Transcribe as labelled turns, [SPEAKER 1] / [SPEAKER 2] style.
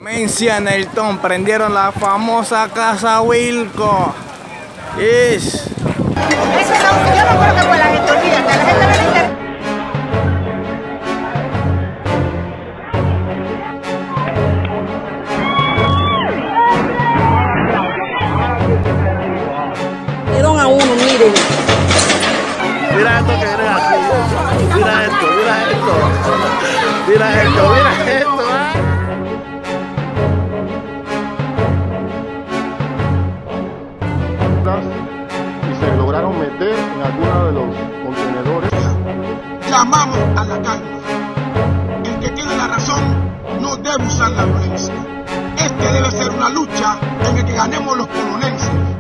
[SPEAKER 1] Mencia Nelton, prendieron la famosa Casa Wilco. Eso
[SPEAKER 2] no, yo no creo que fue la gente, olvídate, la gente no le
[SPEAKER 3] Dieron a uno, miren.
[SPEAKER 4] Mira esto que viene aquí. Mira esto, mira esto. Mira esto, mira esto.
[SPEAKER 5] Y se lograron meter en alguno de los contenedores.
[SPEAKER 6] Llamamos a la calma. El que tiene la razón no debe usar la violencia. Este debe ser una lucha en la que ganemos los colonenses.